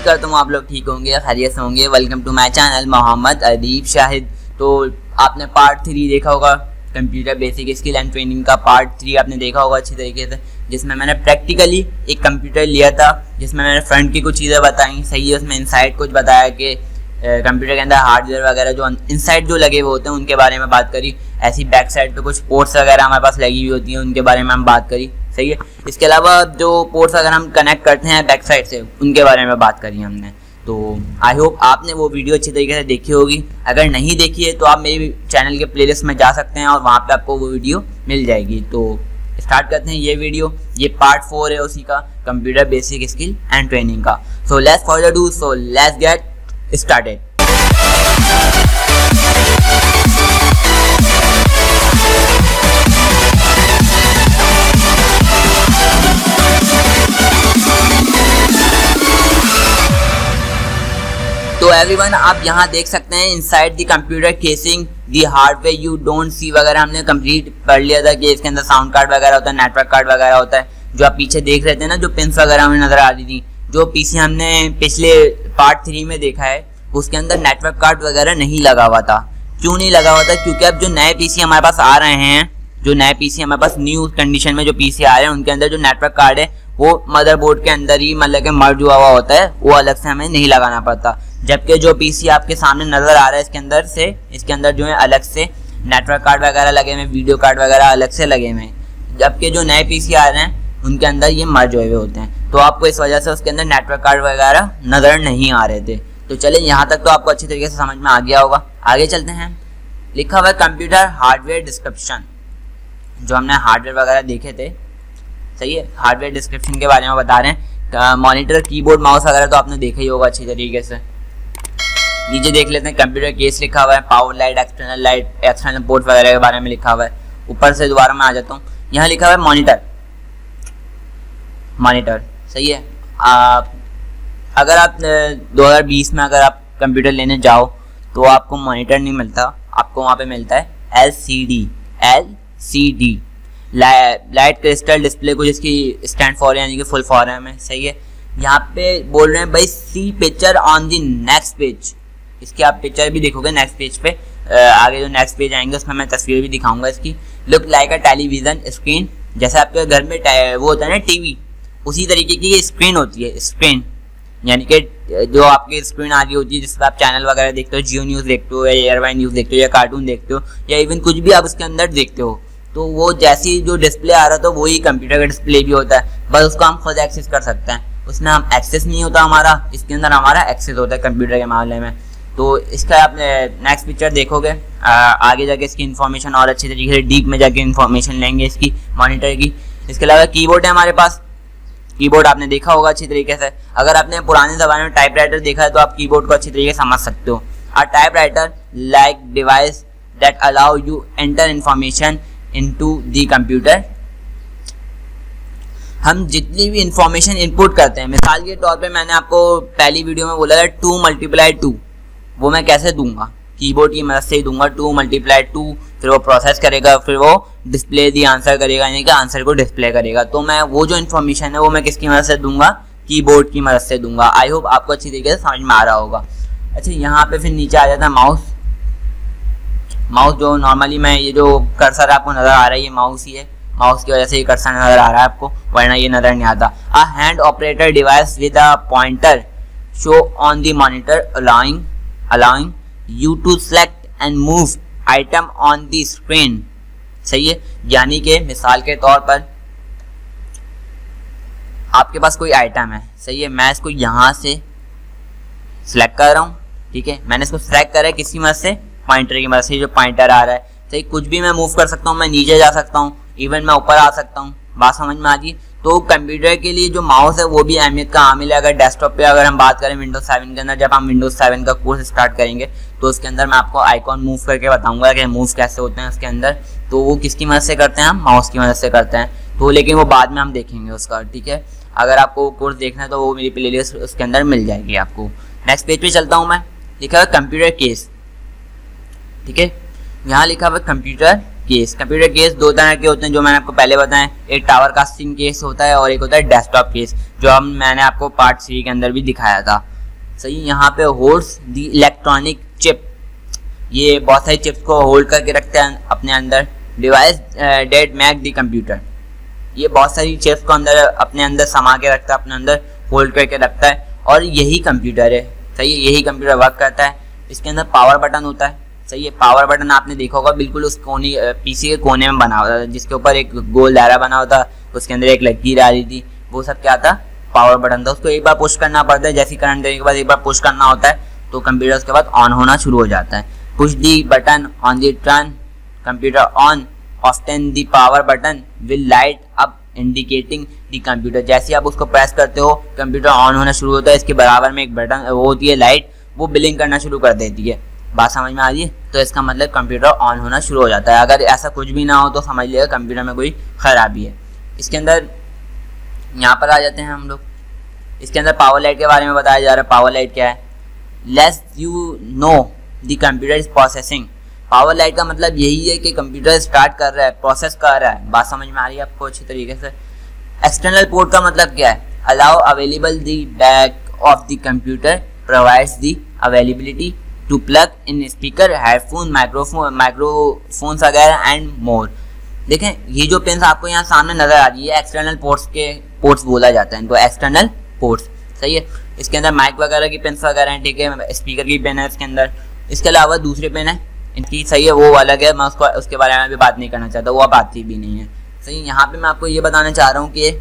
करता हूँ आप लोग ठीक होंगे, खैरियत से होंगे। Welcome to my channel Mohammad Adeeb Shahid. तो आपने पार्ट 3 देखा होगा, computer basic skill and training का पार्ट 3 आपने देखा होगा अच्छी तरीके से, जिसमें मैंने प्रैक्टिकली एक कंप्यूटर लिया था, जिसमें मैंने फ्रंट की कुछ चीज़ें बताई, सही है। उसमें इनसाइड कुछ बताया कि कंप्यूटर के अंदर हार्डवेयर वगैरह जो इनसाइड जो लगे हुए होते हैं उनके बारे में बात करी। ऐसी बैक साइड पे कुछ पोर्ट्स वगैरह हमारे पास लगी हुई होती हैं, उनके बारे में हम बात करी, सही है। इसके अलावा जो पोर्ट्स अगर हम कनेक्ट करते हैं बैक साइड से, उनके बारे में बात करी हमने। तो आई होप आपने वो वीडियो अच्छी तरीके से देखी होगी। अगर नहीं देखी है तो आप मेरे चैनल के प्लेलिस्ट में जा सकते हैं और वहाँ पे आपको वो वीडियो मिल जाएगी। तो स्टार्ट करते हैं ये वीडियो। ये पार्ट 4 है उसी का, computer basic skill and training का। So let's forward do, so let's get started. तो एवरीवन, आप यहाँ देख सकते हैं inside the computer casing the hardware you don't see वगैरह हमने कंप्लीट पढ़ लिया था कि इसके अंदर साउंड कार्ड वगैरह होता है, नेटवर्क कार्ड वगैरह होता है। जो आप पीछे देख रहे थे ना, जो पिंस वगैरह हमें नजर आ रही थी, जो पीसी हमने पिछले पार्ट 3 में देखा है, उसके अंदर नेटवर्क कार्ड वगैरह नहीं लगा हुआ था। क्यों नहीं लगा हुआ था? क्योंकि अब जो नए पीसी हमारे पास आ रहे हैं, जो नए पीसी हमारे पास न्यू कंडीशन में जो पीसी आ रहे हैं, उनके अंदर जो नेटवर्क कार्ड है वो मदरबोर्ड के अंदर ही मतलब कि मर्ज हुआ होता है, वो अलग से हमें नहीं लगाना पड़ता। जबकि जो पीसी आपके सामने नजर आ रहा है इसके अंदर जो है अलग से नेटवर्क कार्ड वगैरह लगे हुए, वीडियो कार्ड वगैरह अलग से लगे हुए हैं। जबकि जो नए पीसी आ रहे हैं उनके अंदर ये मर्ज हुए होते हैं, तो आपको इस वजह से उसके अंदर नेटवर्क कार्ड वगैरह नजर नहीं आ रहे थे। तो चलिए, यहाँ तक तो आपको अच्छी तरीके से समझ में आ गया होगा। आगे चलते हैं। लिखा हुआ है कंप्यूटर हार्डवेयर डिस्क्रिप्शन। जो हमने हार्डवेयर वगैरह देखे थे, सही है, हार्डवेयर डिस्क्रिप्शन के बारे में बता रहे हैं। मॉनिटर, कीबोर्ड, माउस वगैरह तो आपने देखा ही होगा अच्छी तरीके से। नीचे देख लेते हैं कंप्यूटर केस लिखा हुआ है, पावर लाइट, एक्सटर्नल पोर्ट वगैरह के बारे में लिखा हुआ है। ऊपर से दोबारा मैं आ जाता हूँ, यहाँ लिखा हुआ है मॉनिटर, सही है। अगर आप 2020 में अगर आप कंप्यूटर लेने जाओ तो आपको मॉनिटर नहीं मिलता, आपको वहाँ पे मिलता है LCD, लाइट क्रिस्टल डिस्प्ले, कुछ इसकी स्टैंड फॉर यानी कि फुल फॉर्म है, सही है। यहाँ पे बोल रहे हैं भाई see picture on the next page. इसकी आप पिक्चर भी देखोगे नेक्स्ट पेज पे, आगे जो नेक्स्ट पेज आएंगे उसमें मैं तस्वीर भी दिखाऊंगा इसकी। Look like a television screen, जैसे आपके घर में वो होता है ना टीवी, उसी तरीके की ये स्क्रीन होती है। स्क्रीन यानी कि जो आपकी स्क्रीन आ रही होती है जिसमें आप चैनल वगैरह देखते हो, जियो न्यूज़ देखते हो या एयरवाई न्यूज़ देखते हो या कार्टून देखते हो या इवन कुछ भी आप उसके अंदर देखते हो, तो वो जैसी जो डिस्प्ले आ रहा था वही कंप्यूटर का डिस्प्ले भी होता है, बस उसको हम खुद एक्सेस कर सकते हैं। उसमें हम एक्सेस नहीं होता हमारा, इसके अंदर हमारा एक्सेस होता है कंप्यूटर के मामले में। तो इसका आप नेक्स्ट पिक्चर देखोगे, आगे जाके इसकी इन्फॉर्मेशन और अच्छी तरीके से डीप में जाके इन्फॉर्मेशन लेंगे इसकी मॉनिटर की। इसके अलावा कीबोर्ड है हमारे पास, कीबोर्ड आपने देखा होगा अच्छी तरीके से। अगर आपने पुराने ज़माने में टाइपराइटर देखा है तो आप कीबोर्ड को अच्छी तरीके से समझ सकते हो। A typewriter like device that allow you enter information into the computer. हम जितनी भी इंफॉर्मेशन इनपुट करते हैं, मिसाल के तौर पे मैंने आपको पहली वीडियो में बोला था 2 × 2, वो मैं कैसे दूंगा? कीबोर्ड की मदद से ही दूंगा, 2 × 2, फिर वो प्रोसेस करेगा, फिर वो डिस्प्ले दी आंसर करेगा, यानी कि आंसर को डिस्प्ले करेगा। तो मैं वो जो इन्फॉर्मेशन है वो मैं किसकी मदद से दूंगा? कीबोर्ड की मदद से दूंगा। आई होप आपको अच्छी तरीके से समझ में आ रहा होगा। अच्छा, यहाँ पे फिर नीचे आ जाता है माउस। जो नॉर्मली मैं ये जो कर्सर आपको नजर आ रहा है ये माउस ही है, माउस की वजह से ये कर्सर नजर आ रहा है आपको, वरना ये नजर नहीं आता। A hand operator device with a pointer show on the monitor allowing you to select and move item on the screen, सही है। यानी कि मिसाल के तौर पर आपके पास कोई आइटम है, सही है, मैं इसको यहाँ से सिलेक्ट कर रहा हूँ, ठीक है। मैंने इसको सिलेक्ट करा है किसकी मदद से? पॉइंटर की मदद से। जो पॉइंटर आ रहा है, सही, कुछ भी मैं मूव कर सकता हूँ, मैं नीचे जा सकता हूँ, इवन मैं ऊपर आ सकता हूँ। बात समझ में आ गई? तो कंप्यूटर के लिए जो माउस है वो भी अहमियत का हामिल है। अगर डेस्कटॉप पे अगर हम बात करें विंडोज 7 के अंदर, जब हम विंडोज 7 का कोर्स स्टार्ट करेंगे तो उसके अंदर मैं आपको आइकॉन मूव करके बताऊंगा कि मूव कैसे होते हैं उसके अंदर। तो वो किसकी मदद से करते हैं? हम माउस की मदद से करते हैं। तो लेकिन वो बाद में हम देखेंगे उसका, ठीक है। अगर आपको कोर्स देखना है तो वो मेरी प्लेलिस्ट उसके अंदर मिल जाएगी आपको। नेक्स्ट पेज पे चलता हूँ मैं। लिखा है कंप्यूटर केस, ठीक है। यहाँ लिखा हुआ कंप्यूटर केस। कंप्यूटर केस 2 तरह के होते हैं जो मैंने आपको पहले बताएं। एक टावर कास्टिंग केस होता है और एक होता है डेस्कटॉप केस, जो मैंने आपको पार्ट 3 के अंदर भी दिखाया था। सही, यहाँ पे होल्ड्स द इलेक्ट्रॉनिक चिप, ये बहुत सारी चिप्स को होल्ड करके रखते हैं अपने अंदर। Device that make the computer, ये बहुत सारी चिप्स को अंदर अपने अंदर समा के रखता है, अपने अंदर होल्ड करके रखता है, और यही कंप्यूटर है। सही है, यही कंप्यूटर वर्क करता है। इसके अंदर पावर बटन होता है। सही है, पावर बटन आपने देखा होगा बिल्कुल उस कोने पीसी के कोने में बना हुआ था, जिसके ऊपर एक गोल दायरा बना हुआ था, उसके अंदर एक लकीर आ रही थी, वो सब क्या था, पावर बटन था। उसको एक बार पुश करना पड़ता है, जैसे करंट देने के बाद एक बार पुश करना होता है तो कंप्यूटर उसके बाद ऑन होना शुरू हो जाता है। Push the button on the turn computer on, often the power button will light up indicating the computer. जैसे आप उसको प्रेस करते हो कंप्यूटर ऑन होना शुरू होता है। इसके बराबर में एक बटन वो होती है लाइट, वो ब्लिंक करना शुरू कर देती है। बात समझ में आ रही है? तो इसका मतलब कंप्यूटर ऑन होना शुरू हो जाता है। अगर ऐसा कुछ भी ना हो तो समझ लिएगा कंप्यूटर में कोई खराबी है। इसके अंदर यहाँ पर आ जाते हैं हम लोग। इसके अंदर पावर लाइट के बारे में बताया जा रहा है। पावर लाइट क्या है? Lets you know the computer is processing. Power light का मतलब यही है कि कंप्यूटर स्टार्ट कर रहा है, प्रोसेस कर रहा है। बात समझ में आ रही है आपको अच्छी तरीके से? एक्सटर्नल पोर्ट का मतलब क्या है? Allow available the back of the computer, provides the availability to plug in speaker, headphone, microphones वगैरह एंड मोर। देखें ये जो पिन्स आपको यहाँ सामने नजर आ रही है, एक्सटर्नल पोर्ट्स के पोर्ट्स बोला जाता है इनको, एक्सटर्नल पोर्ट्स। सही है, इसके अंदर माइक वगैरह की पिन्स वगैरह हैं, ठीक है, स्पीकर की पिन है इसके अंदर। इसके अलावा दूसरे पिन है इनकी, सही है, वो अलग है, मैं उसके बारे में भी बात नहीं करना चाहता, वो अब आती भी नहीं है। सही, यहाँ पे मैं आपको ये बताना चाह रहा हूँ कि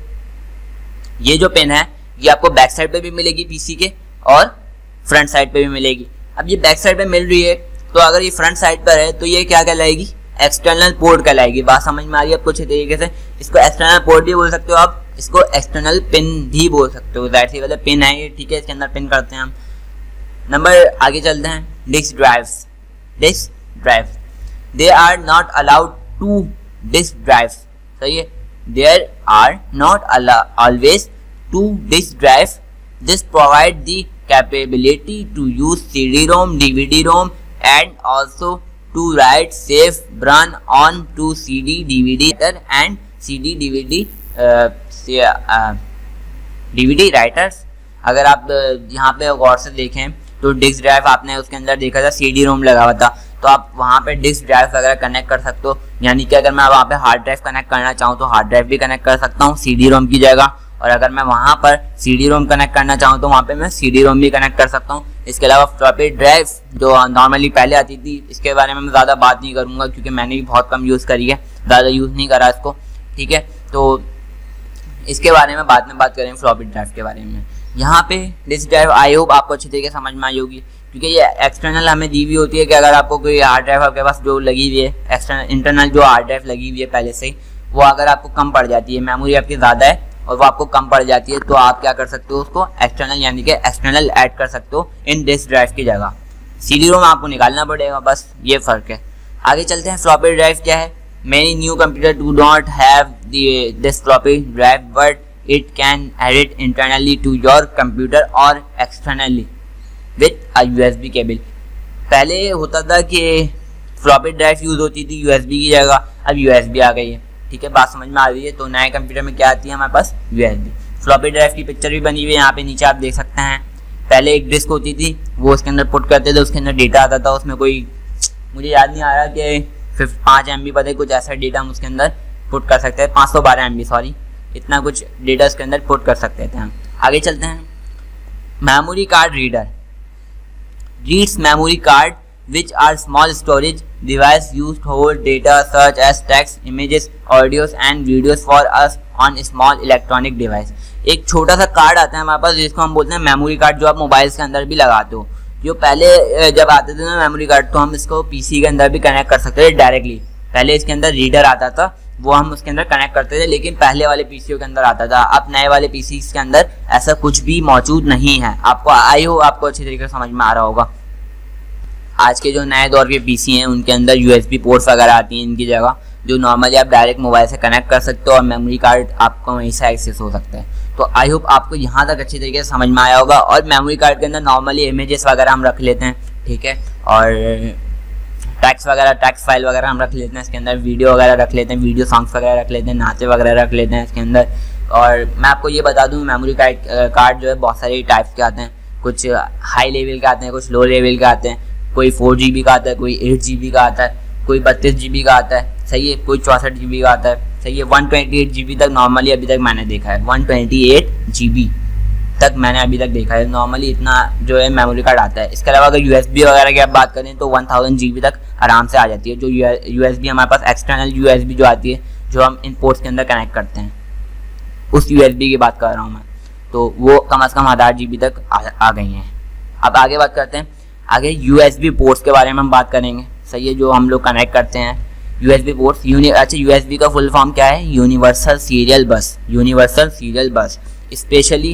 ये जो पिन है ये आपको बैक साइड पे भी मिलेगी पीसी के, और फ्रंट साइड पे भी मिलेगी। अब ये बैक साइड पे मिल रही है, तो अगर ये फ्रंट साइड पर है तो ये क्या कहलाएगी? एक्सटर्नल पोर्ट कहलाएगी। बात समझ में आ रही है आपको अच्छे तरीके से? इसको एक्सटर्नल पोर्ट भी बोल सकते हो आप, इसको एक्सटर्नल पिन भी बोल सकते हो। दैट सी वाला पिन है ये, ठीक है, इसके अंदर पिन करते हैं हम। नंबर आगे चलते हैं। Disk drives. Disk drive, they are not allowed to disk drive. सही है, there are not always to disk drive. This provide the capability to use CD-ROM, DVD-ROM and also to write safe run on to CD, DVD and CD, DVD writers। अगर आप यहाँ पे गौर से देखें तो disk drive आपने उसके अंदर देखा था CD-ROM लगा हुआ था, तो आप वहाँ पे डिस्क ड्राइव वगैरह कनेक्ट कर सकते हो। यानी कि अगर मैं वहाँ पे हार्ड ड्राइव कनेक्ट करना चाहूँ तो हार्ड ड्राइव भी कनेक्ट कर सकता हूँ CD-ROM की जगह, और अगर मैं वहाँ पर CD-ROM कनेक्ट करना चाहूँ तो वहाँ पे मैं CD-ROM भी कनेक्ट कर सकता हूँ। इसके अलावा फ्लॉपी ड्राइव जो नॉर्मली पहले आती थी, इसके बारे में मैं ज़्यादा बात नहीं करूँगा क्योंकि मैंने भी बहुत कम यूज़ करी है, ज़्यादा यूज़ नहीं करा इसको, ठीक है। तो इसके बारे में बाद में बात करें फ्लॉपी ड्राइव के बारे में। यहाँ पे डिस्क ड्राइव आई होप आपको अच्छी तरीके से समझ में आई होगी, क्योंकि ये एक्सटर्नल हमें दी हुई होती है कि अगर आपको कोई हार्ड ड्राइव आपके पास जो लगी हुई है, एक्सटर्नल इंटरनल जो हार्ड ड्राइव लगी हुई है पहले से ही, वो अगर आपको कम पड़ जाती है, मेमोरी आपकी ज़्यादा है और वो आपको कम पड़ जाती है, तो आप क्या कर सकते हो, उसको एक्सटर्नल यानी कि एक्सटर्नल ऐड कर सकते हो इन डिस्क ड्राइव की जगह। CD-ROM आपको निकालना पड़ेगा, बस ये फ़र्क है। आगे चलते हैं। फ्लॉपी ड्राइव क्या है? Many new computer do not have this floppy drive, but it can add it internally to your computer or externally with a USB cable। पहले होता था कि फ्लॉपी ड्राइव यूज़ होती थी USB की जगह, अब USB आ गई है, ठीक है, बात समझ में आ रही है। तो नए कंप्यूटर में क्या आती है हमारे पास? USB। फ्लॉपी ड्राइव की पिक्चर भी बनी हुई है यहाँ पे नीचे आप देख सकते हैं। पहले एक डिस्क होती थी, वो उसके अंदर पुट करते थे, उसके अंदर डेटा आता था, उसमें कोई मुझे याद नहीं आ रहा कि 5 MB पता है कुछ ऐसा डेटा हम उसके अंदर पुट कर सकते हैं, 512 MB सॉरी, इतना कुछ डेटा उसके अंदर पुट कर सकते थे हम। आगे चलते हैं। Memory card reader reads memory card which are small storage device used to hold data such as text, images, audios and videos for us on small electronic device। एक छोटा सा कार्ड आता है हमारे पास जिसको हम बोलते हैं मेमोरी कार्ड, जो आप मोबाइल्स के अंदर भी लगाते हो। जो पहले जब आते थे ना मेमोरी कार्ड, तो हम इसको पीसी के अंदर भी कनेक्ट कर सकते थे डायरेक्टली। पहले इसके अंदर रीडर आता था, वो हम उसके अंदर कनेक्ट करते थे, लेकिन पहले वाले पीसीओ के अंदर आता था। अब नए वाले पीसी के अंदर ऐसा कुछ भी मौजूद नहीं है। आपको आई हो आपको अच्छी तरीके से समझ में आ रहा होगा। आज के जो नए दौर के पीसी हैं उनके अंदर USB पोर्ट्स वगैरह आती हैं इनकी जगह, जो नॉर्मली आप डायरेक्ट मोबाइल से कनेक्ट कर सकते हो और मेमोरी कार्ड आपको वहीं से एक्सेस हो सकता है। तो आई होप आपको यहाँ तक अच्छी तरीके से समझ में आया होगा। और मेमोरी कार्ड के अंदर नॉर्मली इमेजेस वगैरह हम रख लेते हैं, ठीक है, और टेक्स्ट फाइल वगैरह हम रख लेते हैं इसके अंदर, वीडियो वगैरह रख लेते हैं, वीडियो सॉन्ग्स वगैरह रख लेते हैं, नाचे वगैरह रख लेते हैं इसके अंदर। और मैं आपको ये बता दूँ मेमोरी कार्ड जो है बहुत सारे टाइप्स के आते हैं। कुछ हाई लेवल के आते हैं, कुछ लो लेवल के आते हैं। कोई 4 GB का आता है, कोई 8 GB का आता है, कोई 32 GB का आता है, सही है, कोई 64 GB का आता है, सही है। 128 GB तक नॉर्मली अभी तक मैंने देखा है, 128 GB तक मैंने अभी तक देखा है नॉर्मली, इतना जो है मेमोरी कार्ड आता है। इसके अलावा अगर USB वगैरह की आप बात करें तो 1000 GB तक आराम से आ जाती है। जो USB हमारे पास एक्सटर्नल USB जो आती है, जो हम इन पोर्ट्स के अंदर कनेक्ट करते हैं, उस USB की बात कर रहा हूँ मैं, तो वो कम से कम 1000 GB तक आ गई हैं। अब आगे बात करते हैं, आगे USB पोर्ट्स के बारे में हम बात करेंगे, सही है, जो हम लोग कनेक्ट करते हैं USB पोर्ट्स। अच्छा, USB का फुल फॉर्म क्या है? Universal serial bus. Universal serial bus specially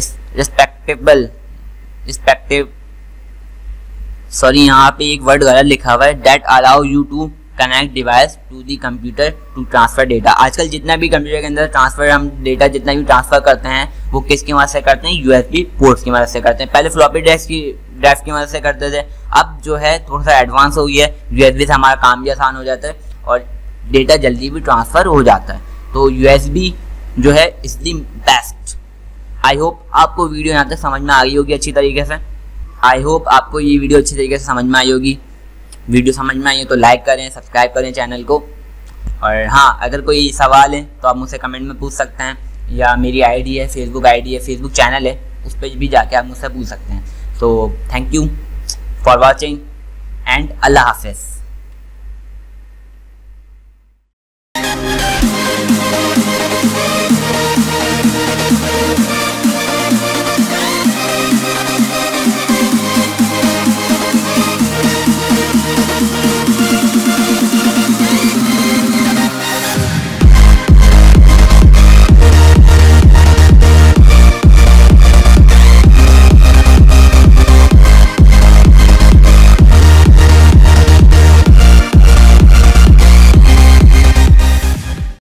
sorry यहाँ पे एक वर्ड गलत लिखा हुआ है, that allow you to connect device to the computer to transfer data. आजकल जितना भी कंप्यूटर के अंदर ट्रांसफर हम डेटा जितना भी ट्रांसफर करते हैं वो किसकी मदद से करते हैं? USB पोर्ट्स की मदद से करते हैं। पहले फ्लॉपी ड्राइव की मदद से करते थे, अब जो है थोड़ा सा एडवांस हो गया है, USB से हमारा काम भी आसान हो जाता है और डेटा जल्दी भी ट्रांसफर हो जाता है। तो USB जो है is the best. I hope आपको वीडियो यहाँ तक समझ में आ गई होगी अच्छी तरीके से। आई होप आपको ये वीडियो अच्छी तरीके से समझ में आई होगी। वीडियो समझ में आई है तो लाइक करें, सब्सक्राइब करें चैनल को। और हाँ, अगर कोई सवाल है तो आप मुझसे कमेंट में पूछ सकते हैं, या मेरी आईडी है, फेसबुक आईडी है, फेसबुक चैनल है, उस पर भी जाके आप मुझसे पूछ सकते हैं। तो thank you for watching and अल्लाह हाफिज़।